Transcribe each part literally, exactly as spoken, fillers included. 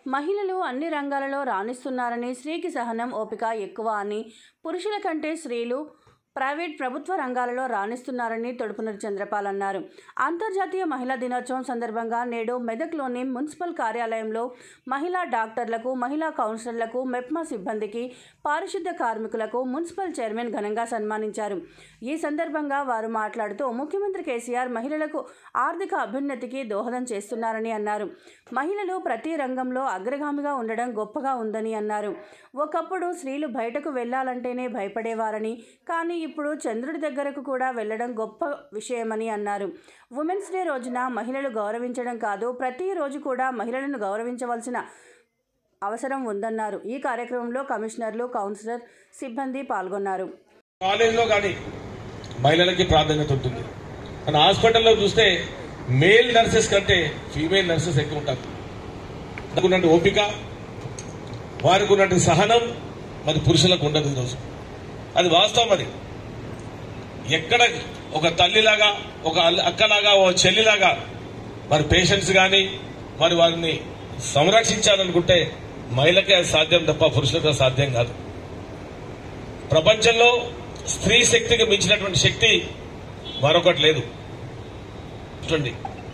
మహిళలు అన్ని రంగాలలో రాణిస్తున్నారని, స్త్రీకి సహనం, ఓపిక ఎక్కువ అని, పురుషుల కంటే స్త్రీలు ప్రైవేట్, ప్రభుత్వ రంగాలలో రాణిస్తున్నారని తొడుపునూరి చంద్రపాల్ అన్నారు. అంతర్జాతీయ మహిళా దినోత్సవం సందర్భంగా నేడు మెదక్లోని మున్సిపల్ కార్యాలయంలో మహిళా డాక్టర్లకు, మహిళా కౌన్సిలర్లకు, మెప్మా సిబ్బందికి, పారిశుద్ధ్య కార్మికులకు మున్సిపల్ చైర్మన్ ఘనంగా సన్మానించారు. ఈ సందర్భంగా వారు మాట్లాడుతూ ముఖ్యమంత్రి కేసీఆర్ మహిళలకు ఆర్థిక అభ్యున్నతికి దోహదం చేస్తున్నారని అన్నారు. మహిళలు ప్రతి రంగంలో అగ్రగామిగా ఉండడం గొప్పగా ఉందని అన్నారు. ఒకప్పుడు స్త్రీలు బయటకు వెళ్లాలంటేనే భయపడేవారని, కానీ ఇప్పుడు చంద్రుడి దగ్గరకు కూడా వెళ్లడం గొప్ప విషయమని అన్నారు. ఉమెన్స్ డే రోజున మహిళలు గౌరవించడం కాదు, ప్రతిరోజు కూడా మహిళలను గౌరవించవలసిన అవసరం ఉందన్నారు. ఈ కార్యక్రమంలో కమిషనర్లు, కౌన్సిలర్, సిబ్బంది పాల్గొన్నారు. కాలేజ్లో కానీ మహిళలకి ప్రాధాన్యత ఉంటుంది. మన హాస్పిటల్లో చూస్తే మేల్ నర్సెస్ కంటే ఫీమేల్ నర్సెస్ ఎక్కువ ఉంటారు. ఉన్నట్టు ఓపిక, వారికి ఉన్నట్టు సహనం మరి పురుషులకు ఉండదు. ఈరోజు అది వాస్తవం. అది ఎక్కడ ఒక తల్లిలాగా, ఒక అక్కలాగా, ఒక చెల్లిలాగా మరి పేషెంట్స్ కానీ మరి వారిని సంరక్షించాలనుకుంటే మహిళకే అది సాధ్యం తప్ప పురుషులకు సాధ్యం కాదు. ప్రపంచంలో స్త్రీ శక్తికి మించినటువంటి శక్తి మరొకటి లేదు. చూడండి,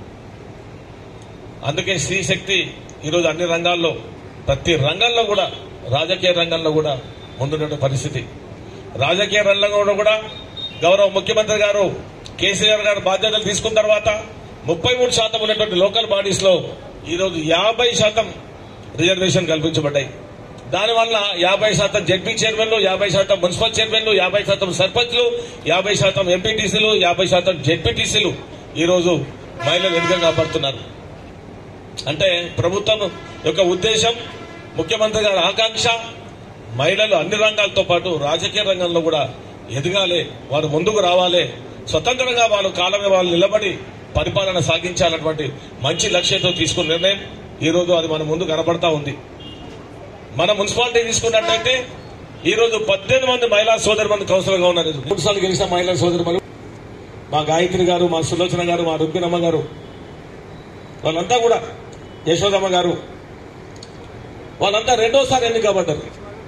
అందుకే స్త్రీ శక్తి ఈరోజు అన్ని రంగాల్లో, ప్రతి రంగంలో కూడా, రాజకీయ రంగంలో కూడా ముందున్న పరిస్థితి. రాజకీయ రంగంలో కూడా గౌరవ ముఖ్యమంత్రి గారు కేసీఆర్ గారు బాధ్యతలు తీసుకున్న తర్వాత ముప్పై మూడు శాతం ఉన్నటువంటి లోకల్ బాడీస్ లో ఈరోజు యాభై శాతం రిజర్వేషన్ కల్పించబడ్డాయి. దానివల్ల యాభై శాతం జెడ్పీ చైర్మన్లు, యాభై శాతం మున్సిపల్ చైర్మన్లు, యాభై శాతం సర్పంచ్లు, యాభై శాతం ఎంపీటీసీలు, యాభై శాతం జెడ్పీటీసీలు ఈరోజు మహిళలు ఎదుగుగా పడుతున్నారు. అంటే ప్రభుత్వం యొక్క ఉద్దేశం, ముఖ్యమంత్రి గారి ఆకాంక్ష మహిళలు అన్ని రంగాలతో పాటు రాజకీయ రంగంలో కూడా ఎదగాలి, వారు ముందుకు రావాలి, స్వతంత్రంగా వాళ్ళ కాలమే వాళ్ళు నిలబడి పరిపాలన సాగించాలన్నటువంటి మంచి లక్ష్యంతో తీసుకున్న నిర్ణయం ఈ రోజు అది మన ముందు కనబడతా ఉంది. మన మున్సిపాలిటీ తీసుకున్నట్లయితే ఈ రోజు పద్దెనిమిది మంది మహిళా సోదరు మంది కౌన్సిలర్ గా ఉన్నారు. మూడు సార్లు గెలిచిన మహిళా సోదరు మా గాయత్రి గారు, మా సులోచన గారు, మా రుక్మిణమ్మ గారు, వాళ్ళంతా కూడా, యశోదమ్మ గారు, వాళ్ళంతా రెండోసారి ఎన్నికబడ్డారు.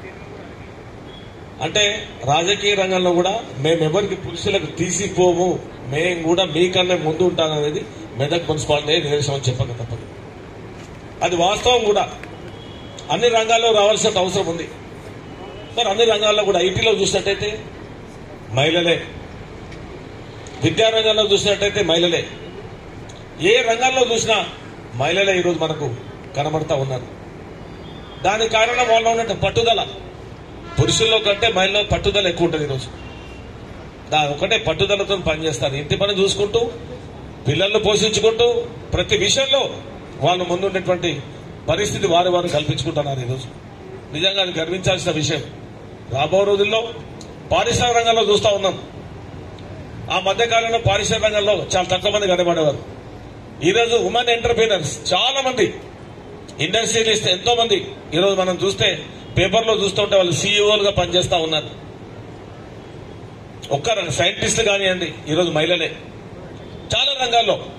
అంటే రాజకీయ రంగంలో కూడా మేమెవరికి పురుషులకు తీసిపోము, మేము కూడా మీకన్నా ముందు ఉంటాననేది మెదక్ మున్సిపాలిటీ నిదర్శనం చెప్పక తప్పదు. అది వాస్తవం కూడా. అన్ని రంగాల్లో రావాల్సిన అవసరం ఉంది. మరి అన్ని రంగాల్లో కూడా ఐటీలో చూసినట్టయితే మహిళలే, విద్యారంగంలో చూసినట్టయితే మహిళలే, ఏ రంగాల్లో చూసినా మహిళలే ఈరోజు మనకు కనబడతా ఉన్నారు. దానికి కారణం వాళ్ళు ఉన్నట్టు పట్టుదల. పురుషుల్లో కంటే మహిళల్లో పట్టుదల ఎక్కువ ఉంటుంది. ఈరోజు దాని ఒకటే పట్టుదలతో పనిచేస్తారు. ఇంటి పని చూసుకుంటూ, పిల్లలను పోషించుకుంటూ, ప్రతి విషయంలో వాళ్ళు ముందున్నటువంటి పరిస్థితి వారు వారు కల్పించుకుంటున్నారు. ఈరోజు నిజంగా అది గర్వించాల్సిన విషయం. రాబో రోజుల్లో పారిశ్రామిక రంగంలో చూస్తూ ఉన్నాం. ఆ మధ్యకాలంలో పారిశ్రామిక రంగంలో చాలా తక్కువ మంది కనబడేవారు. ఈరోజు ఉమెన్ ఎంటర్ప్రీనర్స్ చాలా మంది, ఇండస్ట్రియలిస్ట్ ఎంతో మంది ఈరోజు మనం చూస్తే పేపర్లో చూస్తుంటే వాళ్ళు సీఈఓలుగా పనిచేస్తా ఉన్నారు. ఒక్క సైంటిస్టులు కానివ్వండి ఈరోజు మహిళలే చాలా రంగాల్లో.